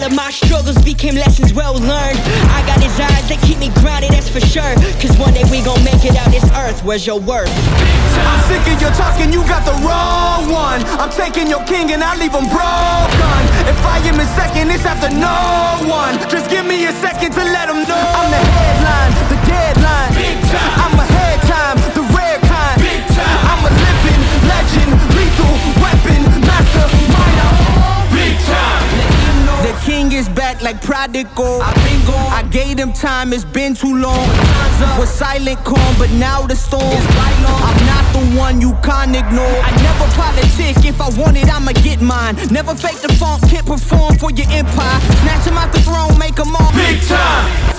of my struggles became lessons well learned. I got his eyes, they keep me grounded, that's for sure. Cause one day we gon' make it out this earth. Where's your worth? I'm sick of your talking, you got the wrong one. I'm taking your king and I leave him broken. If I am in second, it's after no one. Just give me a second to let him know. I'm the headline, the deadline. I'm ahead time, the rare kind. I'm a living legend, lethal weapon, mastermind. Big time. The king is back like prodigal. I gave him time, it's been too long. Was silent calm, but now the storm. I'm not the one you can't ignore. I never politic, if I want it, I'ma get mine. Never fake the funk, can't perform for your empire. Snatch him out the throne, make him all big time.